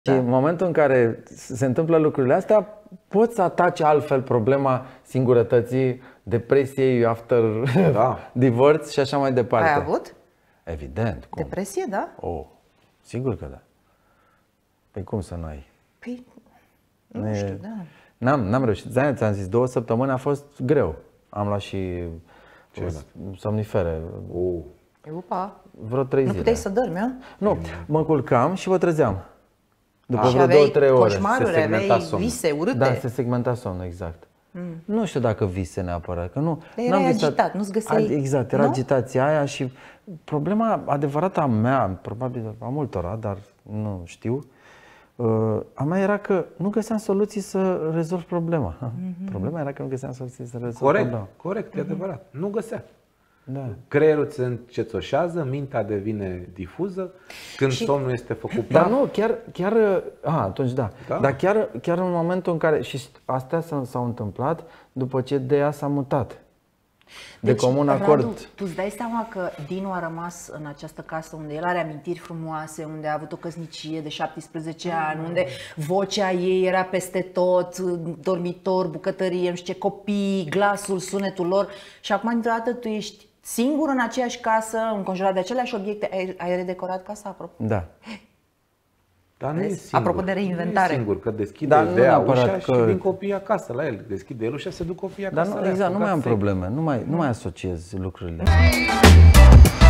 Și în momentul în care se întâmplă lucrurile astea, poți să ataci altfel problema singurătății, depresiei after divorce și așa mai departe. Ai avut? Evident. Cum? Depresie, da? Oh, sigur că da. Păi cum să nu ai? Păi, nu știu, da. N-am reușit. Ți-am zis, 2 săptămâni a fost greu. Am luat și somnifere. Upa. Vreo 3 zile. Nu puteai să dormi, a? Nu, mă culcam și vă trezeam. După vreo 2-3 ore. Coșmaruri, aveai vise urâte? Da, se segmenta somnul, exact. Nu știu dacă vise neapărat, că nu. Erai agitat, nu-ți găseai... Exact, era agitația aia și problema adevărată a mea, probabil a multora, dar nu știu, a mea era că nu găseam soluții să rezolv problema. Problema era că nu găseam soluții să rezolv problema. Corect, e adevărat. Nu găsea. Da. Creierul se încetoșează, mintea devine difuză, când somnul este făcut Dar nu, chiar atunci da. Dar chiar în momentul în care, și astea s-au întâmplat după ce Dea s-a mutat. De comun acord. Radu, tu îți dai seama că Dinu a rămas în această casă unde el are amintiri frumoase, unde a avut o căsnicie de 17 ani, unde vocea ei era peste tot, dormitor, bucătărie, nu știu ce, copii, glasul, sunetul lor, și acum dintr-o dată tu ești singur în aceeași casă, înconjurat de aceleași obiecte. Ai redecorat casa, apropo? Da. Dar nu e singur. Apropo de reinventare. Nu e singur, că deschide Dea ușa și vin copiii acasă la el. Deschide el ușa, se duc copiii acasă. Dar nu, exact, nu mai am probleme, nu mai asociez lucrurile.